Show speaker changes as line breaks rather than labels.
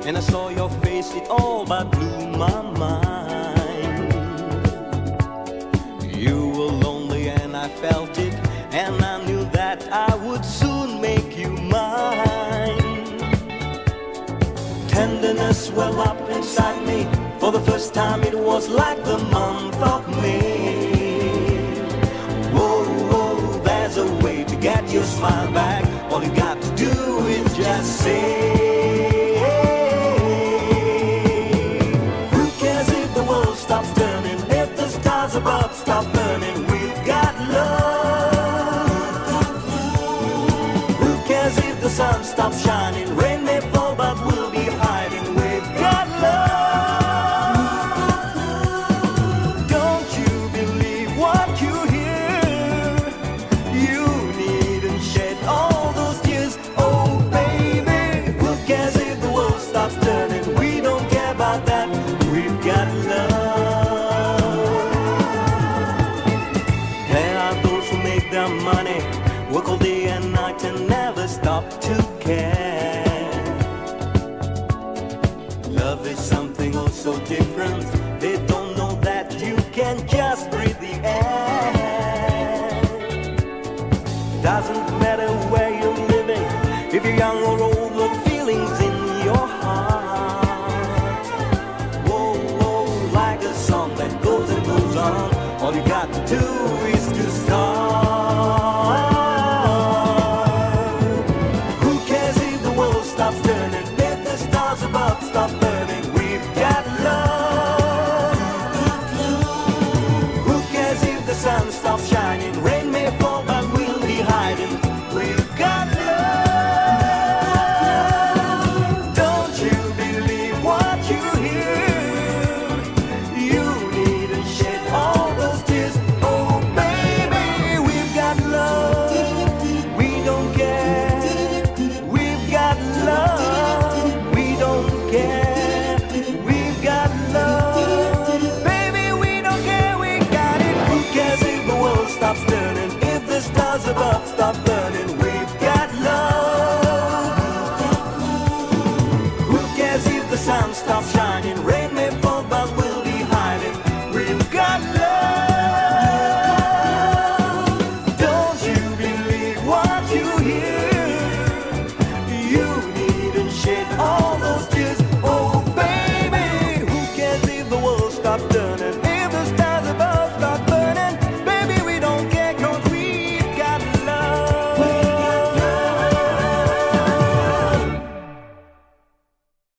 and I saw your face, it all but blew my mind. You were lonely and I felt it, and I knew that I would soon make you mine. Tenderness welled up inside me. For the first time it was like the month of May. Whoa, whoa, there's a way to get your smile back. All you got to do is just say, who cares if the world stops turning, if the stars above stop burning?